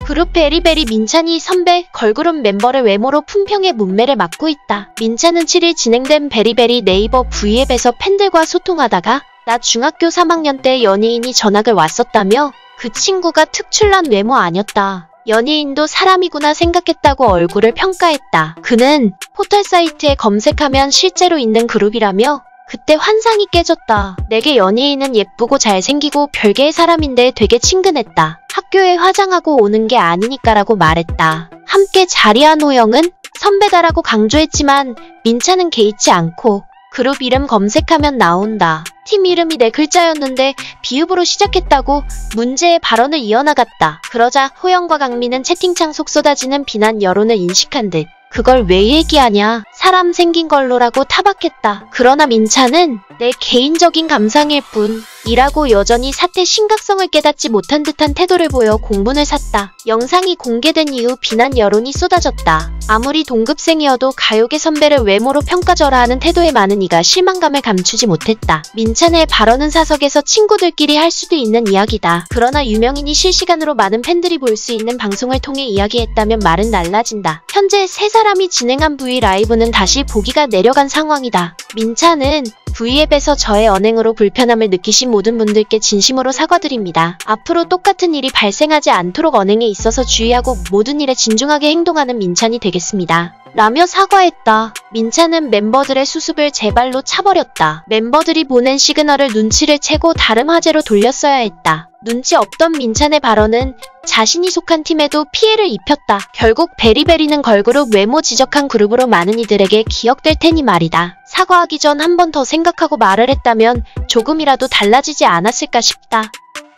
그룹 베리베리 민찬이 선배 걸그룹 멤버를 외모로 품평의 문매를 맡고 있다. 민찬은 7일 진행된 베리베리 네이버 V앱에서 팬들과 소통하다가 나 중학교 3학년 때 연예인이 전학을 왔었다며 그 친구가 특출난 외모 아니었다. 연예인도 사람이구나 생각했다고 얼굴을 평가했다. 그는 포털 사이트에 검색하면 실제로 있는 그룹이라며 그때 환상이 깨졌다. 내게 연예인은 예쁘고 잘생기고 별개의 사람인데 되게 친근했다. 학교에 화장하고 오는 게 아니니까라고 말했다. 함께 자리한 호영은 선배다라고 강조했지만 민찬은 개의치 않고 그룹 이름 검색하면 나온다. 팀 이름이 4글자였는데 비읍으로 시작했다고 문제의 발언을 이어나갔다. 그러자 호영과 강민은 채팅창 속 쏟아지는 비난 여론을 인식한 듯 그걸 왜 얘기하냐? 사람 생긴 걸로라고 타박했다. 그러나 민찬은 내 개인적인 감상일 뿐 이라고 여전히 사태 심각성을 깨닫지 못한 듯한 태도를 보여 공분을 샀다. 영상이 공개된 이후 비난 여론이 쏟아졌다. 아무리 동급생이어도 가요계 선배를 외모로 평가절하 하는 태도에 많은 이가 실망감을 감추지 못했다. 민찬의 발언은 사석에서 친구들끼리 할 수도 있는 이야기다. 그러나 유명인이 실시간으로 많은 팬들이 볼 수 있는 방송을 통해 이야기했다면 말은 달라진다. 현재 3사람이 진행한 V라이브는 다시 보기가 내려간 상황이다. 민찬은 V앱에서 저의 언행으로 불편함을 느끼신 모든 분들께 진심으로 사과드립니다. 앞으로 똑같은 일이 발생하지 않도록 언행에 있어서 주의하고 모든 일에 진중하게 행동하는 민찬이 되겠습니다. 라며 사과했다. 민찬은 멤버들의 수습을 제 발로 차버렸다. 멤버들이 보낸 시그널을 눈치를 채고 다른 화제로 돌렸어야 했다. 눈치 없던 민찬의 발언은 자신이 속한 팀에도 피해를 입혔다. 결국 베리베리는 걸그룹 외모 지적한 그룹으로 많은 이들에게 기억될 테니 말이다. 사과하기 전 한 번 더 생각하고 말을 했다면 조금이라도 달라지지 않았을까 싶다.